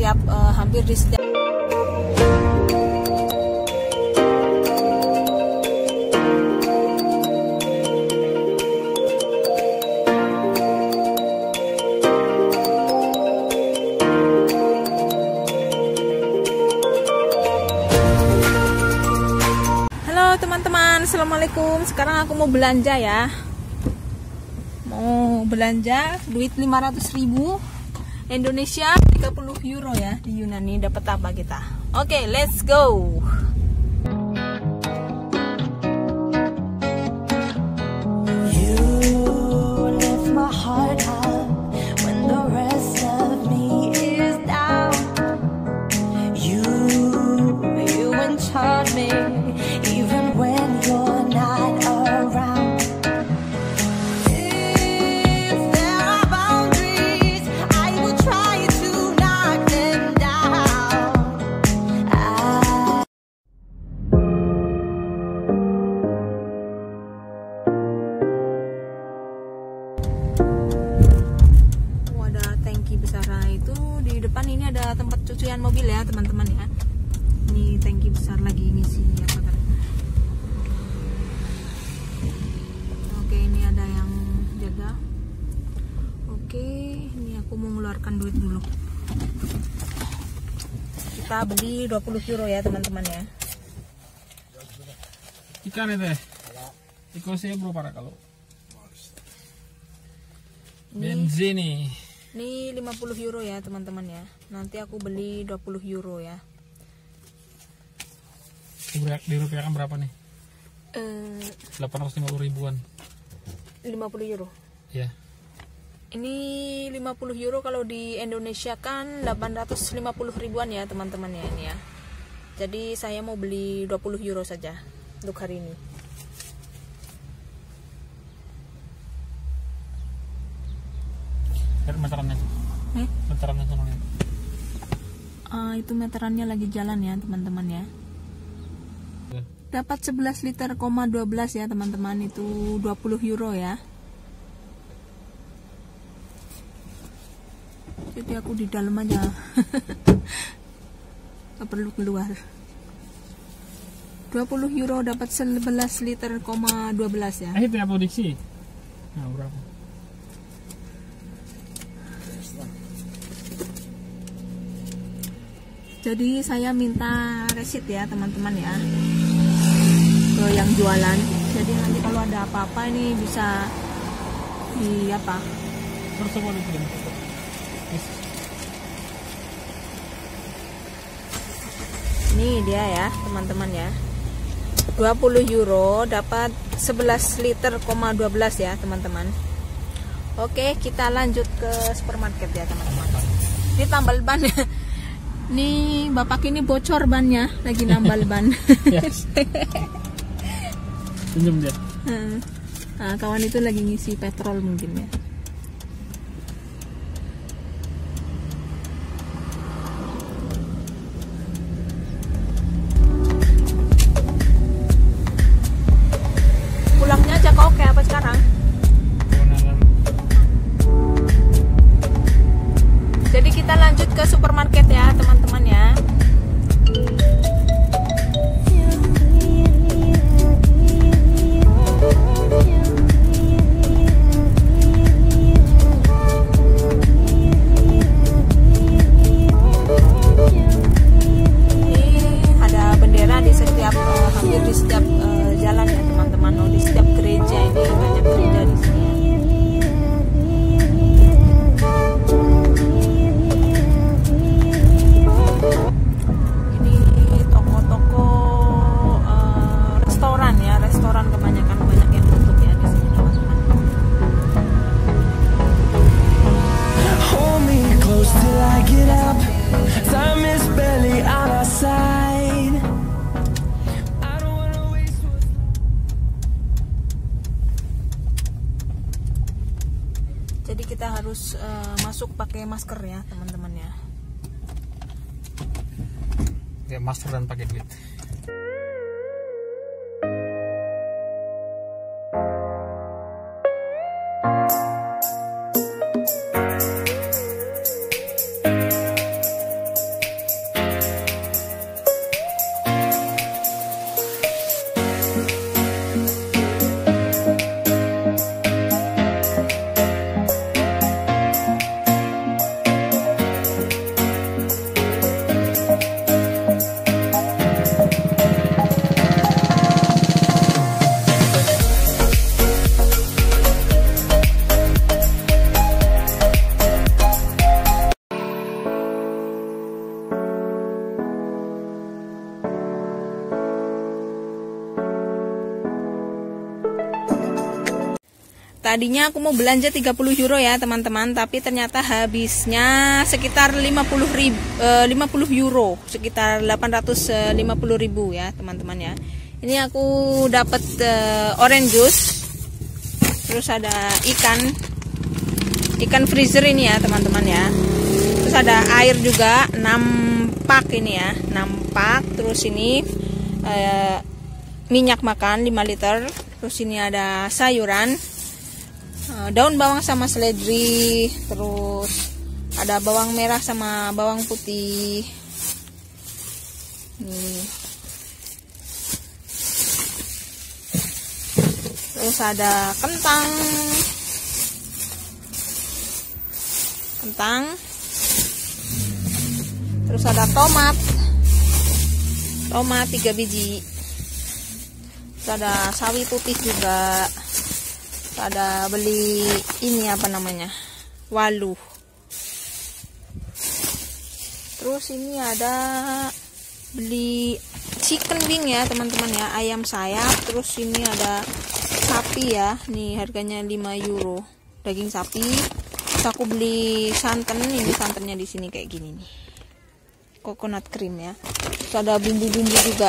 setiap hampir di setiap. Teman-teman, assalamualaikum. Sekarang aku mau belanja ya. Mau belanja duit 500.000 Indonesia, 30 euro ya. Di Yunani dapat apa kita? Oke, let's go. You lift my heart up when the rest of me is down. You enchant me even when you're not around. If there are boundaries, I will try to knock them down. Ada tangki besar. Nah, itu di depan ini ada tempat cucian mobil ya, teman-teman ya. Ini tangki besar lagi ngisi apa kan. Oke, ini ada yang jaga. Oke, ini aku mau mengeluarkan duit dulu. Kita beli 20 euro ya, teman-teman ya. Ikan itu ya? Ikan saya berapa kalau? Bensin nih. Ini 50 euro ya, teman-teman ya. Nanti aku beli 20 euro ya. Dirupiahkan berapa nih? 850 ribuan. 50 euro. Ya. Ini 50 euro kalau di Indonesia kan 850 ribuan ya, teman-teman ya ini ya. Jadi saya mau beli 20 euro saja untuk hari ini. Lihat meterannya. Meterannya sana lihat. Itu meterannya lagi jalan ya, teman-teman ya. Dapat 11 liter, 12 ya, teman-teman. Itu 20 euro ya. Jadi aku di dalam aja. Gak perlu keluar. 20 euro dapat 11 liter, 12 ya. Itu ya produksi. Nah, berapa? Jadi saya minta resit ya, teman-teman ya, ke yang jualan. Jadi nanti kalau ada apa-apa ini bisa di apa? Ini dia ya, teman-teman ya. 20 euro dapat 11 liter, 12 ya, teman-teman. Oke, kita lanjut ke supermarket ya, teman-teman. Ini tambal ban. Nih bapak ini bocor bannya, lagi nambal ban. Senyum dia. Nah, kawan itu lagi ngisi petrol mungkin ya. Pulangnya aja kok kayak apa sekarang? Jadi kita lanjut ke supermarket ya, teman-teman ya. Ini ada bendera di setiap hampir di setiap jalan ya, teman-teman. Oh, di setiap gereja ini banyak gereja di sini. Restoran kebanyakan banyak yang tutup ya di sini, teman-teman. Hold me close till I get up. Time is barely on our side. I don't wanna waste what's left. Jadi kita harus masuk pakai masker ya, teman-teman ya. Kayak masker dan pakai duit. Tadinya aku mau belanja 30 euro ya teman-teman, tapi ternyata habisnya sekitar 50 euro, sekitar 850.000 ya teman-teman ya. Ini aku dapat orange juice, terus ada ikan freezer ini ya teman-teman ya. Terus ada air juga 6 pak ini ya, 6 pak. Terus ini minyak makan 5 liter. Terus ini ada sayuran, daun bawang sama seledri. Terus ada bawang merah sama bawang putih. Nih. Terus ada kentang. Terus ada tomat 3 biji. Terus ada sawi putih juga. Terus ada beli ini apa namanya, walu. Terus ini ada beli chicken wing ya teman-teman ya, ayam sayap. Terus ini ada sapi ya, nih harganya 5 euro, daging sapi. Terus aku beli santan, ini santannya di sini kayak gini nih, coconut cream ya. Terus ada bumbu-bumbu juga,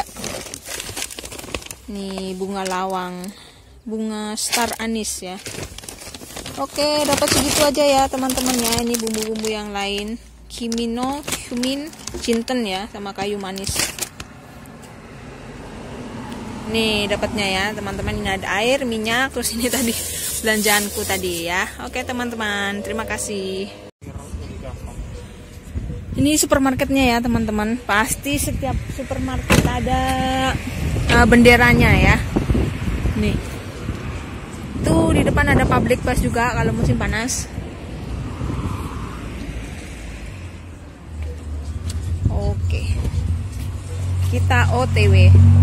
nih bunga lawang, bunga star anis ya. Oke, dapat segitu aja ya teman-teman ya. Ini bumbu-bumbu yang lain, cumin, jinten ya, sama kayu manis. Nih dapatnya ya teman-teman, ini ada air, minyak, terus ini tadi belanjaanku tadi ya. Oke teman-teman, terima kasih. Ini supermarketnya ya teman-teman. Pasti setiap supermarket ada benderanya ya. Nih, tuh di depan ada public bus juga kalau musim panas. Oke, kita OTW.